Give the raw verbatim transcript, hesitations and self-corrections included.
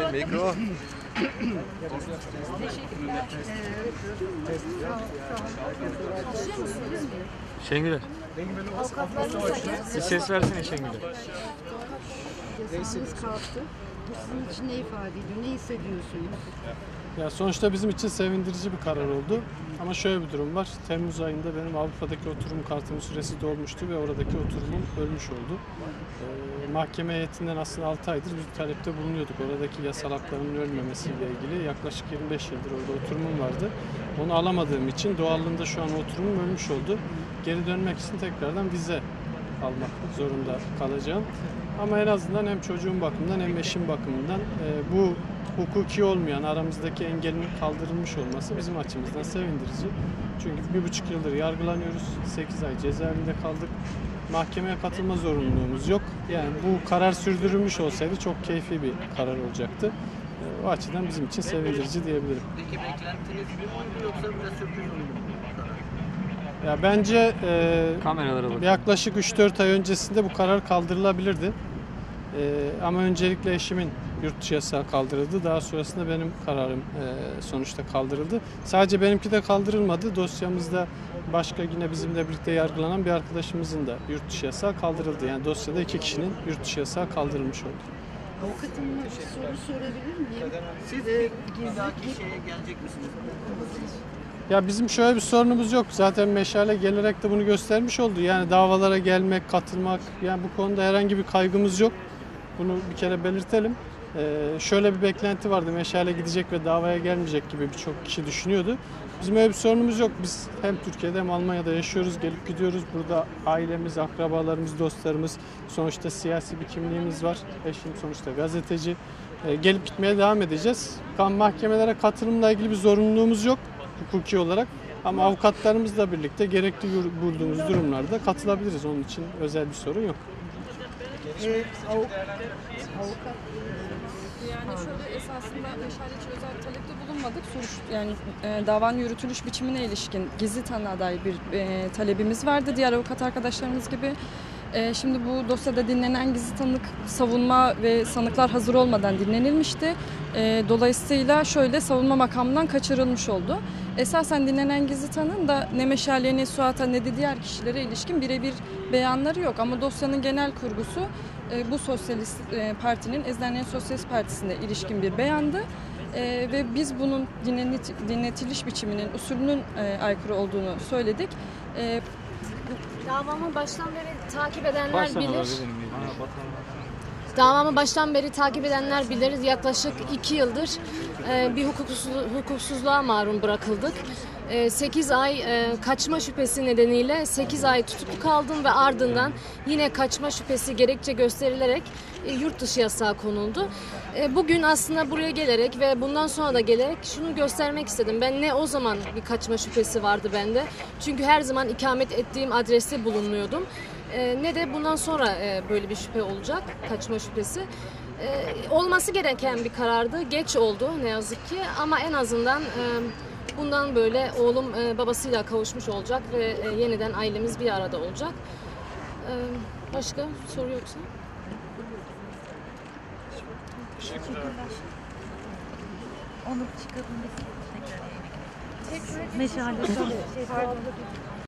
Mikro. Şengül'e. Bir ses versene Şengül'e. Yasağınız kalktı. Bu sizin için ne ifade ediyor? Ne hissediyorsunuz? Ya sonuçta bizim için sevindirici bir karar oldu. Ama şöyle bir durum var. Temmuz ayında benim Avrupa'daki oturum kartımın süresi dolmuştu ve oradaki oturumum ölmüş oldu. Ee, mahkeme heyetinden aslında altı aydır bir talepte bulunuyorduk. Oradaki yasal haklarımın ölmemesiyle ilgili yaklaşık yirmi beş yıldır orada oturumum vardı. Onu alamadığım için doğallığında şu an oturumum ölmüş oldu. Geri dönmek için tekrardan vize almak zorunda kalacağım. Ama en azından hem çocuğum bakımından hem eşim bakımından e, bu hukuki olmayan aramızdaki engelin kaldırılmış olması bizim açımızdan sevindirici. Çünkü bir buçuk yıldır yargılanıyoruz. sekiz ay cezaevinde kaldık. Mahkemeye katılma zorunluluğumuz yok. Yani bu karar sürdürülmüş olsaydı çok keyfi bir karar olacaktı. E, o açıdan bizim için sevindirici diyebilirim. Peki beklentiniz bu muydu yoksa biraz sürpriz miydi? Ya bence e, Kameralara bak. yaklaşık üç dört ay öncesinde bu karar kaldırılabilirdi. E, ama öncelikle eşimin yurt dışı yasağı kaldırıldı. Daha sonrasında benim kararım e, sonuçta kaldırıldı. Sadece benimki de kaldırılmadı. Dosyamızda başka yine bizimle birlikte yargılanan bir arkadaşımızın da yurt dışı yasağı kaldırıldı. Yani dosyada iki kişinin yurt dışı yasağı kaldırılmış oldu. Avukatımla bir soru sorabilir miyim? Siz Ee, bir dahaki şeye gelecek misiniz? Ya bizim şöyle bir sorunumuz yok. Zaten Meşale gelerek de bunu göstermiş oldu. Yani davalara gelmek, katılmak, yani bu konuda herhangi bir kaygımız yok. Bunu bir kere belirtelim. Ee, şöyle bir beklenti vardı. Meşale gidecek ve davaya gelmeyecek gibi birçok kişi düşünüyordu. Bizim öyle bir sorunumuz yok. Biz hem Türkiye'de hem Almanya'da yaşıyoruz, gelip gidiyoruz. Burada ailemiz, akrabalarımız, dostlarımız, sonuçta siyasi bir kimliğimiz var. Eşim sonuçta gazeteci. Ee, gelip gitmeye devam edeceğiz. Kan mahkemelere katılımla ilgili bir zorunluluğumuz yok hukuki olarak. Ama avukatlarımızla birlikte gerekli bulduğumuz durumlarda katılabiliriz. Onun için özel bir sorun yok. Ee, avukat, avukat Yani şöyle esasında Meşale için özel talepte bulunmadık. Soruş, yani e, davanın yürütülüş biçimine ilişkin gizli tanığa dair bir e, talebimiz vardı. Diğer avukat arkadaşlarımız gibi. E, şimdi bu dosyada dinlenen gizli tanık savunma ve sanıklar hazır olmadan dinlenilmişti. E, dolayısıyla şöyle savunma makamından kaçırılmış oldu. Esasen dinlenen gizli tanığın da ne Meşale'ye ne Suat'a ne de diğer kişilere ilişkin birebir beyanları yok. Ama dosyanın genel kurgusu e, bu Sosyalist e, Parti'nin Ezderneyen Sosyalist Partisi'ne ilişkin bir beyandı. E, ve biz bunun dinlet, dinletiliş biçiminin, usulünün e, aykırı olduğunu söyledik. E, Davamı baştan beri takip edenler bilir. Benim Davamı baştan beri takip edenler bilir. Yaklaşık iki yıldır e, bir hukuksuz, hukuksuzluğa maruz bırakıldık. E, sekiz ay e, kaçma şüphesi nedeniyle sekiz ay tutuklu kaldım ve ardından yine kaçma şüphesi gerekçe gösterilerek e, yurt dışı yasağı konuldu. E, bugün aslında buraya gelerek ve bundan sonra da gelerek şunu göstermek istedim. Ben ne o zaman bir kaçma şüphesi vardı bende. Çünkü her zaman ikamet ettiğim adreste bulunuyordum. E, ne de bundan sonra e, böyle bir şüphe olacak, kaçma şüphesi. E, olması gereken bir karardı. Geç oldu ne yazık ki ama en azından e, bundan böyle oğlum e, babasıyla kavuşmuş olacak ve e, yeniden ailemiz bir arada olacak. E, başka soru yoksa? Teşekkürler. Onu çıkarın biz tekrar yayına. Meşale.